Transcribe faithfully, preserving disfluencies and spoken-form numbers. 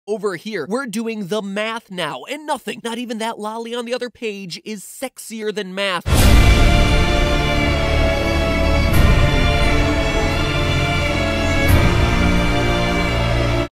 Over here, we're doing the math now, and nothing, not even that lolly on the other page, is sexier than math.